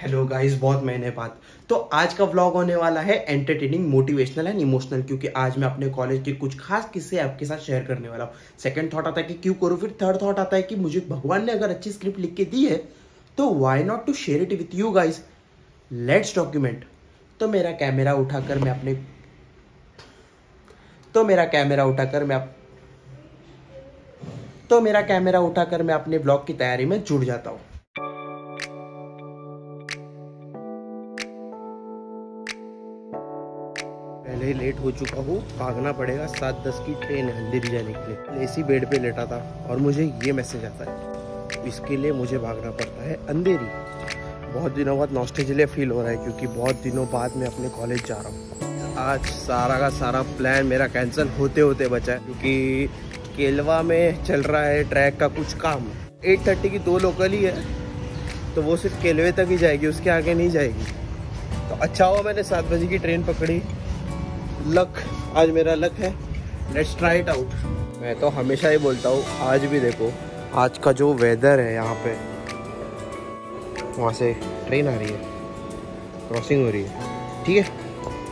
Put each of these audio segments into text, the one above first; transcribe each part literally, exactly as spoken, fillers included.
Hello guys, बहुत महीने बाद। तो आज का व्लॉग होने वाला है एंटरटेनिंग, मोटिवेशनल एंड इमोशनल, क्योंकि आज मैं अपने कॉलेज के कुछ खास किस्से आपके साथ शेयर करने वाला हूँ। सेकंड थॉट आता है कि क्यों करूँ, फिर थर्ड थॉट आता है कि मुझे भगवान ने अगर अच्छी स्क्रिप्ट लिख के दी है तो why not to share it with you guys. Let's document. तो मेरा कैमरा उठाकर मैं अपने तो मेरा कैमरा उठाकर मैं अप... तो मेरा कैमरा उठाकर मैं अपने ब्लॉग की तैयारी में जुट जाता हूँ। पहले ही लेट हो चुका हूँ, भागना पड़ेगा। सात दस की ट्रेन है अंधेरी जाने के लिए। इसी बेड पे लेटा था और मुझे ये मैसेज आता है, इसके लिए मुझे भागना पड़ता है अंधेरी। बहुत दिनों बाद नॉस्टैल्जिया फील हो रहा है, क्योंकि बहुत दिनों बाद मैं अपने कॉलेज जा रहा हूँ। आज सारा का सारा प्लान मेरा कैंसिल होते होते बचा है, क्योंकि केलवा में चल रहा है ट्रैक का कुछ काम। एट थर्टी की दो लोकल ही है, तो वो सिर्फ केलवे तक ही जाएगी, उसके आगे नहीं जाएगी। तो अच्छा हुआ मैंने सात बजे की ट्रेन पकड़ी। लक, आज मेरा लक है। Let's try it out. मैं तो हमेशा ही बोलता हूँ, आज भी देखो आज का जो वेदर है यहाँ पे, वहाँ से ट्रेन आ रही है, क्रॉसिंग हो रही है, ठीक है।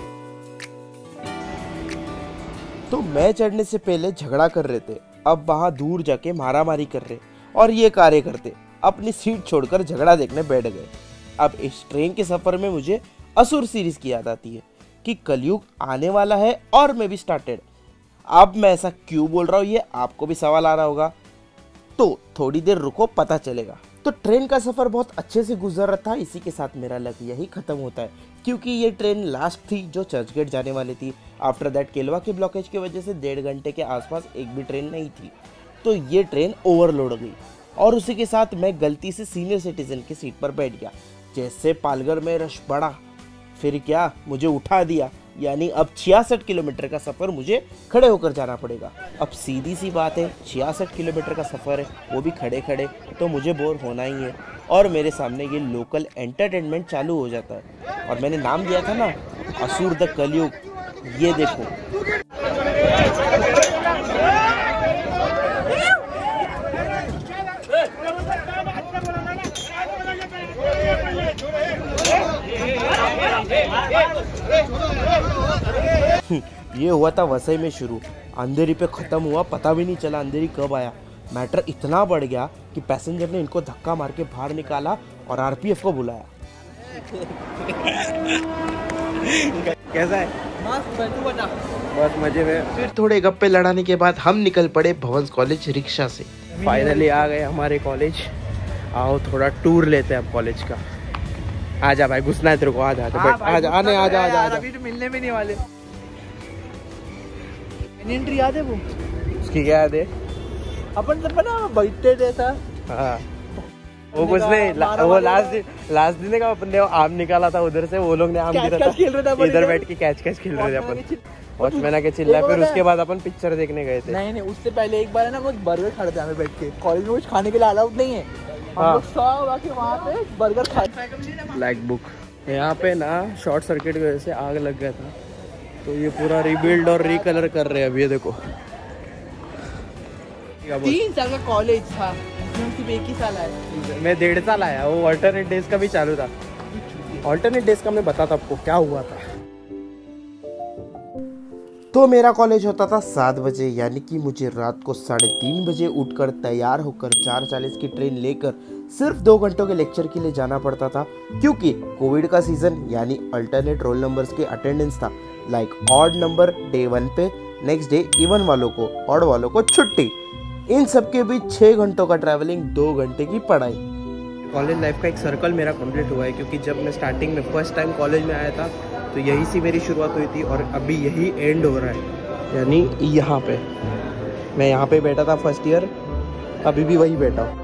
तो मैं चढ़ने से पहले झगड़ा कर रहे थे, अब वहाँ दूर जाके मारामारी कर रहे, और ये कार्य करते अपनी सीट छोड़कर झगड़ा देखने बैठ गए। अब इस ट्रेन के सफर में मुझे असुर सीरीज की याद आती है कि कलयुग आने वाला है और मैं भी स्टार्टेड। अब मैं ऐसा क्यों बोल रहा हूँ, ये आपको भी सवाल आ रहा होगा, तो थोड़ी देर रुको, पता चलेगा। तो ट्रेन का सफर बहुत अच्छे से गुजर रहा था। इसी के साथ मेरा लक यही खत्म होता है, क्योंकि ये ट्रेन लास्ट थी जो चर्चगेट जाने वाली थी। आफ्टर दैट केलवा के ब्लॉकेज की वजह से डेढ़ घंटे के आसपास एक भी ट्रेन नहीं थी, तो ये ट्रेन ओवरलोड हो गई और उसी के साथ मैं गलती से सीनियर सिटीजन की सीट पर बैठ गया। जैसे पालघर में रश बढ़ा, फिर क्या, मुझे उठा दिया। यानी अब छियासठ किलोमीटर का सफ़र मुझे खड़े होकर जाना पड़ेगा। अब सीधी सी बात है, छियासठ किलोमीटर का सफ़र है, वो भी खड़े खड़े, तो मुझे बोर होना ही है। और मेरे सामने ये लोकल एंटरटेनमेंट चालू हो जाता है, और मैंने नाम दिया था ना, असुर द कलयुग। ये देखो, ये हुआ था वसई में शुरू, अंधेरी पे खत्म हुआ, पता भी नहीं चला अंधेरी कब आया। मैटर इतना बढ़ गया कि पैसेंजर ने इनको धक्का मार के बाहर निकाला और आरपीएफ को बुलाया। कैसा है? बहुत मजे में। फिर थोड़े गप्पे लड़ाने के बाद हम निकल पड़े भवंस कॉलेज रिक्शा से। फाइनली आ गए हमारे कॉलेज। आओ थोड़ा टूर लेते हैं अब कॉलेज का। आजा भाई, घुसना है तेरे को, आजा आजा बैठ, आजा आने आजा आजा आजा। अभी तो मिलने भी नहीं वाले। एंट्री याद है वो? उसकी क्या याद है? अपन सब ना बैठते थे था। हाँ, वो कुछ नहीं, वो लास्ट दिन लास्ट दिन का अपन ने आम निकाला था उधर से, वो लोग ने आम गिरा था, इधर बैठ के कैच कैच खेल रहे थे अपन। वॉचमैन के चिल्ला, फिर उसके बाद अपन पिक्चर देखने गए थे। नहीं नहीं, उससे पहले एक बार है ना, कुछ बर्गर खा रहे थे हमें बैठ के। कॉलेज में कुछ खाने के लिए अलाउड नहीं है, हम लोग सब आके वहाँ पे बर्गर खाए। ब्लैक बुक, यहाँ पे ना शॉर्ट सर्किट की वजह से आग लग गया था, तो ये पूरा रिबिल्ड और रिकलर कर रहे हैं। अब ये देखो, तीन साल का कॉलेज था, सिर्फ एक ही साल आया। मैं डेढ़ साल आया। वो अल्टरनेट डेज का भी चालू था। अल्टरनेट डेज का मैं बताता आपको क्या हुआ था। तो मेरा कॉलेज होता था सात बजे, यानी कि मुझे रात को साढ़े तीन बजे उठकर तैयार होकर चार चालीस की ट्रेन लेकर सिर्फ दो घंटों के लेक्चर के लिए जाना पड़ता था, क्योंकि कोविड का सीजन, यानी अल्टरनेट रोल नंबर्स के अटेंडेंस था। Like odd number day one पे, नेक्स्ट डे इवन वालों को, ऑड वालों को छुट्टी। इन सब के बीच छः घंटों का ट्रैवलिंग, दो घंटे की पढ़ाई। कॉलेज लाइफ का एक सर्कल मेरा कंप्लीट हुआ है, क्योंकि जब मैं स्टार्टिंग में फर्स्ट टाइम कॉलेज में आया था, तो यही से मेरी शुरुआत हुई थी, और अभी यही एंड हो रहा है। यानी यहाँ पे मैं यहाँ पे बैठा था फर्स्ट ईयर, अभी भी वही बैठा हूँ।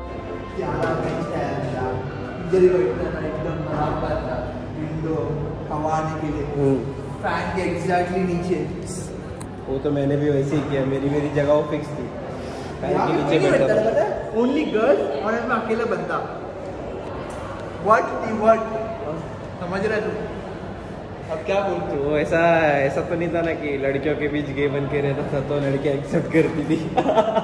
फैन के एग्जैक्टली नीचे। वो तो मैंने भी वैसे ही किया, मेरी मेरी जगह वो फिक्स थी, फैन के नीचे बैठा था। ओनली गर्ल्स और मैं अकेला बंदा। व्हाट दी व्हाट, समझ रहा है तू? अब क्या बोलते हो? ऐसा ऐसा तो नहीं था ना कि लड़कियों के बीच गे बन के रहता था, तो लड़कियां एक्सेप्ट करती थी।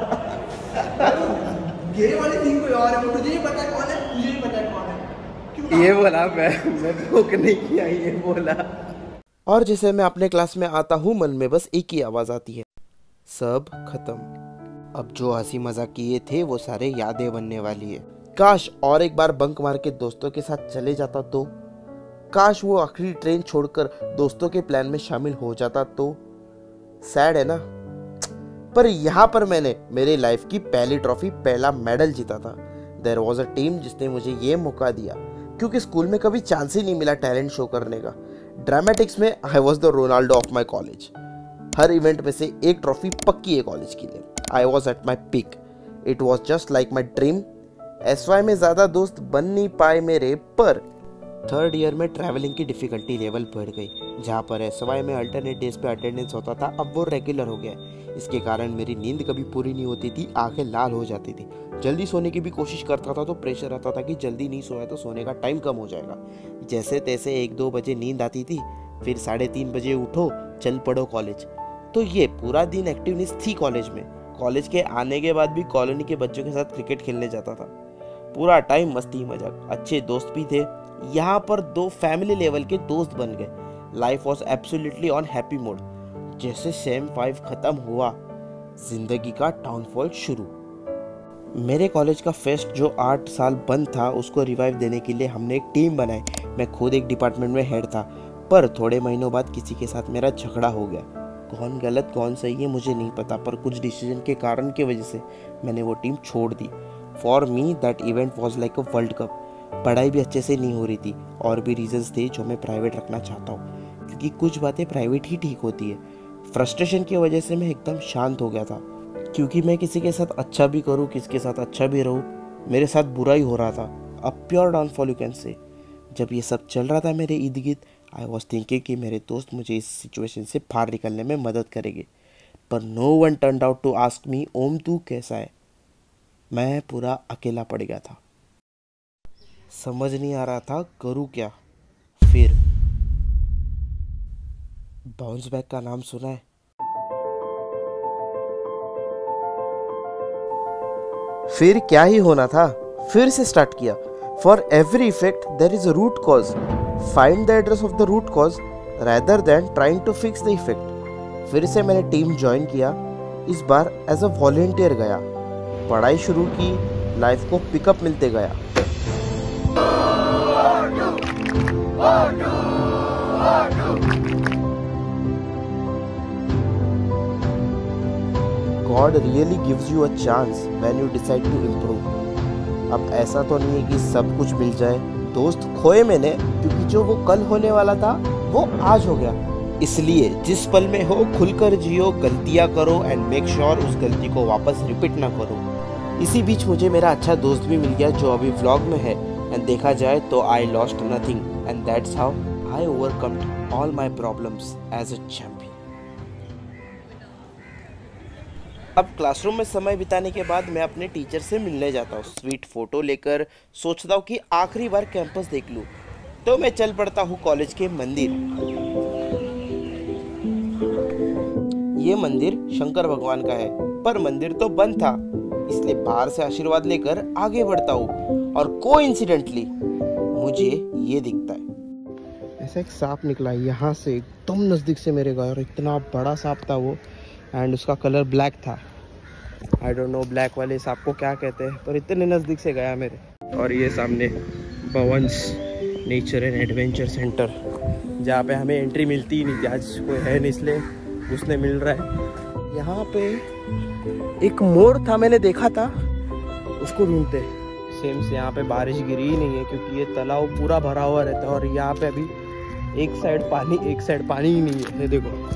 गे वाली थिंग कोई और है, मुझे नहीं पता कौन है, मुझे नहीं पता कौन है। क्यों ये बोला मैं मैं भूख नहीं किया, ये बोला। और जैसे मैं अपने क्लास में आता हूँ, मन में बस एक ही आवाज आती है, सब खत्म। अब जो हंसी मजाक किए थे वो सारे यादें बनने वाली है। काश और एक बार बंक मार के दोस्तों के साथ चले जाता तो, काश वो आखिरी ट्रेन छोड़कर दोस्तों के प्लान में शामिल हो जाता तो। सैड है ना, पर यहाँ पर मैंने मेरी लाइफ की पहली ट्रॉफी, पहला मेडल जीता था। देयर वॉज अ टीम जिसने मुझे ये मौका दिया, क्योंकि स्कूल में कभी चांस ही नहीं मिला टैलेंट शो करने का। ड्रामेटिक्स में I was the Ronaldo of my college. हर इवेंट में से एक ट्रॉफी पक्की है कॉलेज के लिए। I was at my peak, it was just like my dream. S Y में ज़्यादा दोस्त बन नहीं पाए मेरे, पर थर्ड ईयर में ट्रैवलिंग की डिफ़िकल्टी लेवल बढ़ गई। जहाँ पर एस वाई में अल्टरनेट डेज पे अटेंडेंस होता था, अब वो रेगुलर हो गया। इसके कारण मेरी नींद कभी पूरी नहीं होती थी, आंखें लाल हो जाती थी। जल्दी सोने की भी कोशिश करता था तो प्रेशर रहता था कि जल्दी नहीं सोया तो सोने का टाइम कम हो जाएगा। जैसे तैसे एक दो बजे नींद आती थी, फिर साढ़े तीन बजे उठो, चल पड़ो कॉलेज। तो ये पूरा दिन एक्टिवनेस थी कॉलेज में। कॉलेज के आने के बाद भी कॉलोनी के बच्चों के साथ क्रिकेट खेलने जाता था। पूरा टाइम मस्ती मजाक, अच्छे दोस्त भी थे। यहाँ पर दो फैमिली लेवल के दोस्त बन गए। Life was absolutely on happy mode. जैसे सेम फाइव खत्म हुआ, जिंदगी का डाउनफॉल शुरू। मेरे कॉलेज का फेस्ट जो आठ साल बंद था, उसको रिवाइव देने के लिए हमने एक टीम बनाई। मैं खुद एक डिपार्टमेंट में हेड था, पर थोड़े महीनों बाद किसी के साथ मेरा झगड़ा हो गया। कौन गलत कौन सही है मुझे नहीं पता, पर कुछ डिसीजन के कारण की वजह से मैंने वो टीम छोड़ दी। For me that event was like a world cup. पढ़ाई भी अच्छे से नहीं हो रही थी, और भी रीजंस थे जो मैं प्राइवेट रखना चाहता हूँ, क्योंकि कुछ बातें प्राइवेट ही ठीक होती है। फ्रस्ट्रेशन की वजह से मैं एकदम शांत हो गया था, क्योंकि मैं किसी के साथ अच्छा भी करूँ, किसी के साथ अच्छा भी रहूँ, मेरे साथ बुरा ही हो रहा था। अब pure downfall you can say. जब ये सब चल रहा था मेरे इर्द गिर्द, आई वॉज थिंकिंग कि मेरे दोस्त मुझे इस सिचुएशन से बाहर निकलने में मदद करेंगे, पर no one turned out to ask me, Om तू कैसा है। मैं पूरा अकेला पड़ गया था, समझ नहीं आ रहा था करूँ क्या। फिर बाउंस बैक का नाम सुना है? फिर क्या ही होना था, फिर से स्टार्ट किया। For every effect there is a root cause. Find the address of the root cause rather then trying to fix the effect. फिर से मैंने टीम ज्वाइन किया, इस बार एज अ वॉलेंटियर गया। पढ़ाई शुरू की, लाइफ को पिकअप मिलते गया। God really gives you a chance when you decide to improve. अब ऐसा तो नहीं है कि सब कुछ मिल जाए। दोस्त खोए मैंने, क्योंकि जो वो कल होने वाला था वो आज हो गया। इसलिए जिस पल में हो खुलकर जियो, गलतियां करो एंड मेक श्योर उस गलती को वापस रिपीट ना करो। इसी बीच मुझे मेरा अच्छा दोस्त भी मिल गया जो अभी व्लॉग में है, एंड देखा जाए तो I lost nothing and that's how I overcomed all my problems as a champion. अब क्लासरूम में समय बिताने के बाद मैं अपने टीचर से मिलने जाता हूँ। स्वीट फोटो लेकर सोचता हूँ कि आखिरी बार कैंपस देख लूँ, तो मैं चल पड़ता हूँ कॉलेज के मंदिर। ये मंदिर शंकर भगवान का है, पर मंदिर तो बंद था, इसलिए बाहर से आशीर्वाद लेकर आगे बढ़ता हूँ और कोइंसिडेंटली मुझे ये दिखता है। ऐसा एक सांप निकला यहाँ से एकदम नज़दीक से मेरे घर। इतना बड़ा सांप था वो, एंड उसका कलर ब्लैक था। आई डोंट नो ब्लैक वाले सांप को क्या कहते हैं, पर इतने नज़दीक से गया मेरे। और ये सामने Bhavan's nature and adventure centre, जहाँ पे हमें एंट्री मिलती ही नहीं थी, आज कोई है नहीं इसलिए उसने मिल रहा है। यहाँ पे एक मोर था, मैंने देखा था, उसको ढूंढते। सेम से यहाँ पे बारिश गिरी ही नहीं है, क्योंकि ये तालाब पूरा भरा हुआ रहता है, और यहाँ पे अभी एक साइड पानी एक साइड पानी ही नहीं है। ये देखो,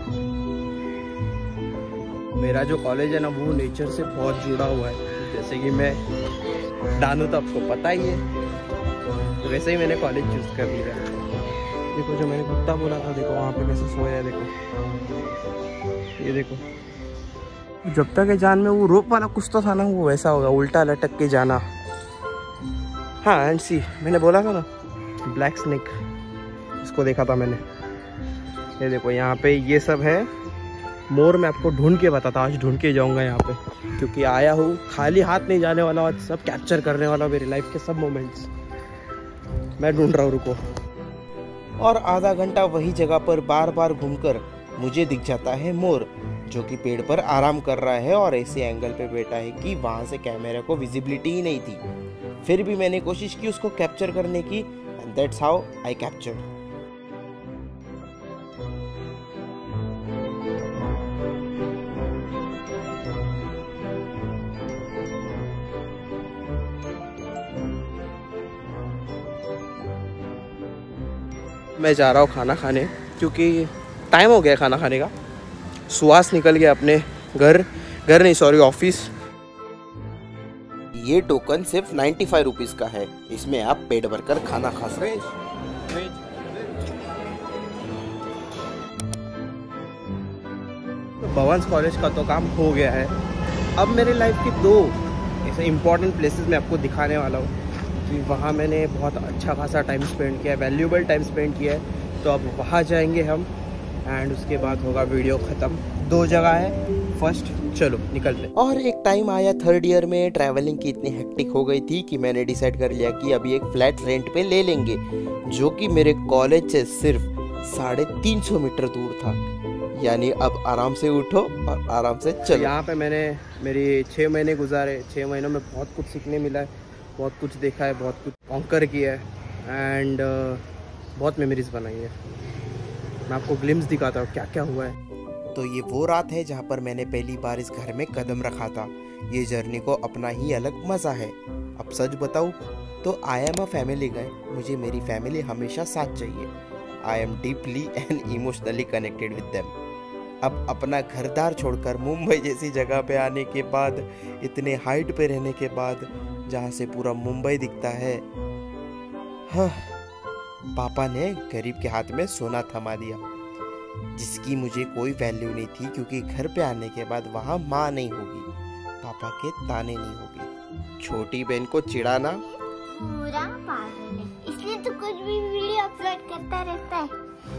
मेरा जो कॉलेज है ना वो नेचर से बहुत जुड़ा हुआ है। जैसे कि मैं डानू तो आपको पता ही है, तो वैसे ही मैंने कॉलेज चूज कर लिया। देखो जो मैंने कुत्ता बोला था, देखो वहाँ पे कैसे सोया है, देखो ये देखो। जब तक है जान में वो रोप वाला कुछ तो था ना, वो वैसा होगा, उल्टा लटक के जाना। हाँ एंड सी, मैंने बोला था ना ब्लैक स्नेक, इसको देखा था मैंने। ये देखो यहाँ पे ये सब है मोर। मैं आपको ढूंढ के बताता, आज ढूंढ के जाऊंगा यहाँ पे, क्योंकि आया हूँ खाली हाथ नहीं जाने वाला, आज सब कैप्चर करने वाला मेरी लाइफ के सब मोमेंट्स। मैं ढूंढ रहा हूँ, रुको। और आधा घंटा वही जगह पर बार बार घूमकर मुझे दिख जाता है मोर, जो कि पेड़ पर आराम कर रहा है और ऐसे एंगल पे बैठा है कि वहां से कैमरे को विजिबिलिटी ही नहीं थी। फिर भी मैंने कोशिश की उसको कैप्चर करने की, and that's how I captured. मैं जा रहा हूँ खाना खाने, क्योंकि टाइम हो गया खाना खाने का। सुहास निकल गया अपने घर घर नहीं सॉरी ऑफिस। ये टोकन सिर्फ नाइन्टी फाइव रुपीज़ का है, इसमें आप पेट भरकर खाना खा सकते हैं। तो भवंस कॉलेज का तो काम हो गया है। अब मेरे लाइफ के दो ऐसे इम्पोर्टेंट प्लेसेस मैं आपको दिखाने वाला हूँ कि वहाँ मैंने बहुत अच्छा खासा टाइम स्पेंड किया है, वैल्यूएबल टाइम स्पेंड किया है। तो अब वहाँ जाएंगे हम, एंड उसके बाद होगा वीडियो ख़त्म। दो जगह है, फर्स्ट चलो निकलते। और एक टाइम आया थर्ड ईयर में, ट्रैवलिंग की इतनी हेक्टिक हो गई थी कि मैंने डिसाइड कर लिया कि अभी एक फ्लैट रेंट पे ले लेंगे, जो कि मेरे कॉलेज से सिर्फ साढ़े तीन सौ मीटर दूर था। यानी अब आराम से उठो और आराम से चलो। यहाँ पे मैंने मेरी छः महीने गुजारे, छः महीनों में बहुत कुछ सीखने मिला है, बहुत कुछ देखा है, बहुत कुछ कॉन्कर किया है, एंड uh, बहुत मेमोरीज बनाई है। मैं आपको ग्लिम्स दिखाता हूँ क्या क्या हुआ है। तो ये वो रात है जहाँ पर मैंने पहली बार इस घर में कदम रखा था। ये जर्नी को अपना ही अलग मज़ा है। अब सच बताऊँ तो आई एम अ फैमिली गाय, मुझे मेरी फैमिली हमेशा साथ चाहिए। I am deeply and emotionally connected with them. अब अपना घरदार छोड़कर मुंबई जैसी जगह पे आने के बाद, इतने हाइट पे रहने के बाद, जहाँ से पूरा मुंबई दिखता है, हाँ, पापा ने गरीब के हाथ में सोना थमा दिया, जिसकी मुझे कोई वैल्यू नहीं थी, क्योंकि घर पे आने के बाद वहाँ माँ नहीं होगी, पापा के ताने नहीं होगी। छोटी बहन को चिढ़ाना पूरा पागल है, इसलिए तो कुछ भी वीडियो अपलोड करता रहता है।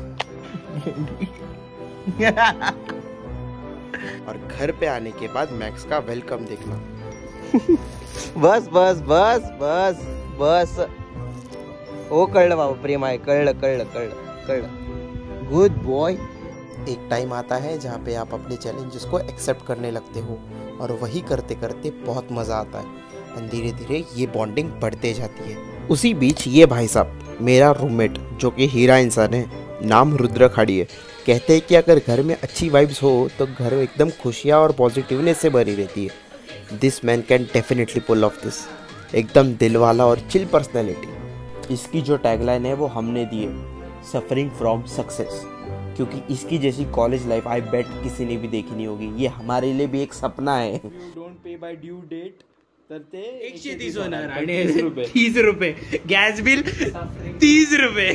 और घर पे आने के बाद मैक्स का वेलकम देखना। बस बस बस बस बस ओ कळलं बाबा, प्रेम आहे, कळलं कळलं कळलं कळलं, गुड बॉय। एक टाइम आता है जहाँ पे आप अपने चैलेंजेस को एक्सेप्ट करने लगते हो, और वही करते करते बहुत मज़ा आता है, और धीरे धीरे ये बॉन्डिंग बढ़ते जाती है। उसी बीच ये भाई साहब मेरा रूममेट, जो कि हीरा इंसान है, नाम रुद्र खाड़ी है, कहते हैं कि अगर घर में अच्छी वाइब्स हो तो घर एकदम खुशियाँ और पॉजिटिवनेस से भरी रहती है। This man can definitely pull off this. एकदम दिल वाला और चिल पर्सनैलिटी। इसकी जो टैगलाइन है वो हमने दी है, सफरिंग फ्रॉम सक्सेस, क्योंकि इसकी जैसी कॉलेज लाइफ आई बेट किसी ने भी देखी नहीं होगी। ये हमारे लिए भी एक सपना है। Don't pay bye due date तर ते एकशे तीस होणार आणि तीस रुपये गॅस बिल तीस रुपये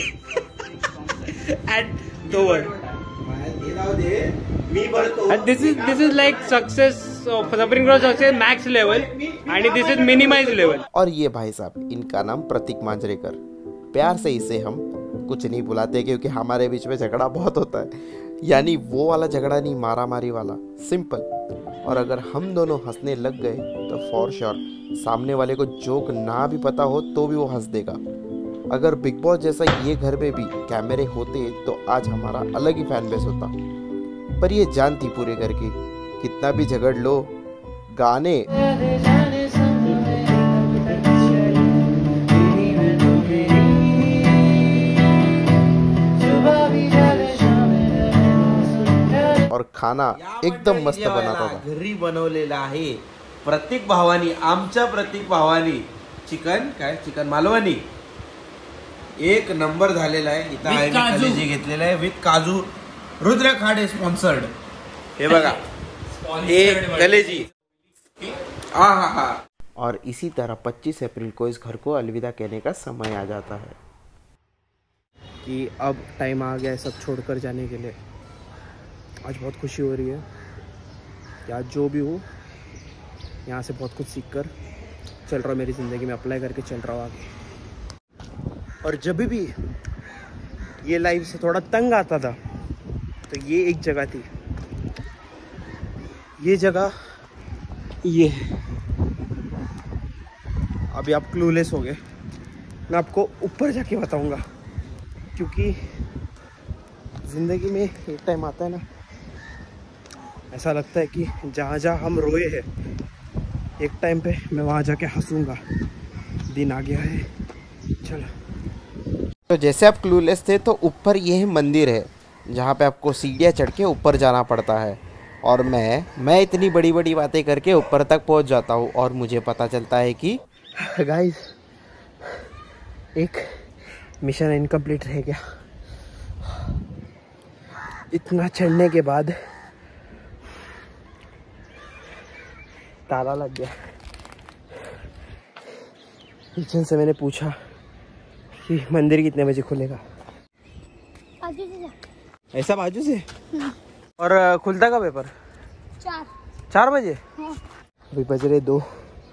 ॲट दोवर. And this is this is like success of suffering from success max level and this is minimized level. और ये भाई साहब, इनका नाम प्रतीक मांजरेकर। प्यार से इसे हम कुछ नहीं बुलाते, क्योंकि हमारे बीच में झगड़ा बहुत होता है। यानी वो वाला झगड़ा नहीं, मारा मारी वाला, सिंपल। और अगर हम दोनों हंसने लग गए तो फॉर श्योर सामने वाले को जोक ना भी पता हो तो भी वो हंस देगा। अगर बिग बॉस जैसा ये घर में भी कैमरे होते तो आज हमारा अलग ही फैन बेस होता। पर ये जान थी पूरे घर की, कितना भी झगड़ लो, गाने और खाना एकदम मस्त बनाता था। घरी बनवलेला आहे प्रतीक भावानी, आमच्या प्रतीक भावानी चिकन काय चिकन मालवणी एक नंबर झालेला आहे। इथं आहे कलेजी घेतलेला आहे विथ काजू, रुद्र खाडे स्पॉन्सर्ड। हे बघा हे कलेजी, हा हा हा। और इसी तरह पच्चीस अप्रैल को इस घर को अलविदा कहने का समय आ जाता है कि अब टाइम आ गया है सब छोड़कर जाने के लिए। आज बहुत खुशी हो रही है कि आज जो भी हो यहाँ से बहुत कुछ सीख कर चल रहा हूँ, मेरी ज़िंदगी में अप्लाई करके चल रहा हूँ आगे। और जब भी ये लाइफ से थोड़ा तंग आता था तो ये एक जगह थी, ये जगह ये। अभी आप क्लूलेस हो गए, मैं आपको ऊपर जाके बताऊंगा, क्योंकि ज़िंदगी में एक टाइम आता है ना, ऐसा लगता है कि जहाँ जहाँ हम रोए हैं एक टाइम पे मैं वहाँ जाके हंसूंगा। दिन आ गया है, चलो। तो जैसे आप क्लूलेस थे तो ऊपर ये मंदिर है जहाँ पे आपको सीढ़ियाँ चढ़ के ऊपर जाना पड़ता है, और मैं मैं इतनी बड़ी बड़ी बातें करके ऊपर तक पहुँच जाता हूँ और मुझे पता चलता है कि गाइस एक मिशन इनकम्प्लीट रह गया। इतना चढ़ने के बाद ताला लग गया। किचन से मैंने पूछा कि मंदिर कितने बजे खुलेगा। आगे से जा। ऐसा बाजू से? और खुलता कब पेपर? चार चार बजे? हाँ। अभी बज रहे दो।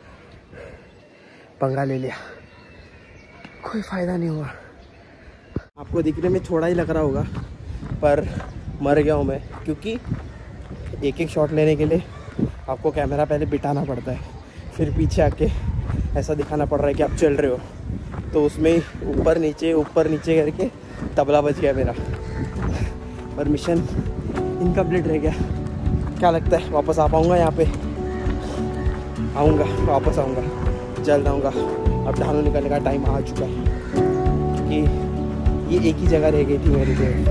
पंगा ले लिया, कोई फायदा नहीं हुआ। आपको दिखने में थोड़ा ही लग रहा होगा पर मर गया हूँ मैं, क्योंकि एक एक शॉट लेने के लिए आपको कैमरा पहले बिठाना पड़ता है, फिर पीछे आके ऐसा दिखाना पड़ रहा है कि आप चल रहे हो। तो उसमें ऊपर नीचे ऊपर नीचे करके तबला बज गया मेरा, पर मिशन इनकम्प्लीट रह गया। क्या लगता है वापस आ पाऊँगा यहाँ पे? आऊँगा, वापस आऊँगा, जल्द आऊँगा। अब ढालू निकलने का टाइम आ चुका है, क्योंकि ये एक ही जगह रह गई थी मेरी देर।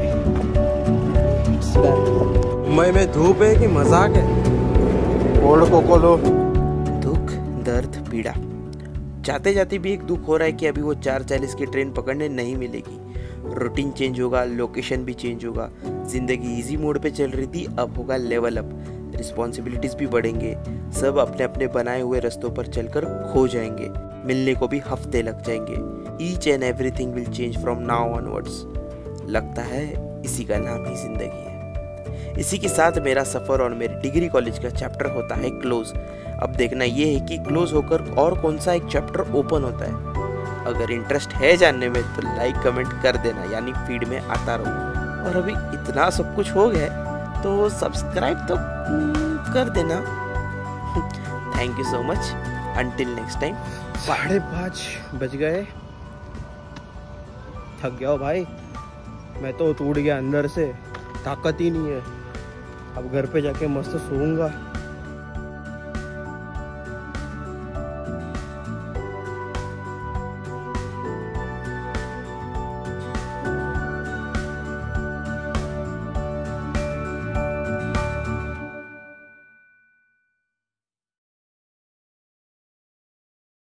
मुंबई में धूप है कि मजाक है? कोल्ड कोको लो। दुख, दर्द, पीड़ा। जाते जाते भी एक दुख हो रहा है कि अभी वो चार चालीस की ट्रेन पकड़ने नहीं मिलेगी। रूटीन चेंज होगा, लोकेशन भी चेंज होगा। जिंदगी इजी मोड पे चल रही थी, अब होगा लेवल अप। रिस्पॉन्सिबिलिटीज भी बढ़ेंगे, सब अपने अपने बनाए हुए रास्तों पर चलकर खो जाएंगे। मिलने को भी हफ्ते लग जाएंगे। Each and everything will change from now onwards. लगता है इसी का नाम ही जिंदगी है। इसी के साथ मेरा सफ़र और मेरे डिग्री कॉलेज का चैप्टर होता है क्लोज। अब देखना ये है कि क्लोज होकर और कौन सा एक चैप्टर ओपन होता है। अगर इंटरेस्ट है जानने में तो लाइक कमेंट कर देना, यानी फीड में आता रहो। और अभी इतना सब कुछ हो गया तो सब्सक्राइब तो कर देना। Thank you so much, until next time. साढ़े पाँच बज गए, थक गया हो भाई, मैं तो टूट गया अंदर से, ताकत ही नहीं है। अब घर पे जाके मस्त सोऊंगा।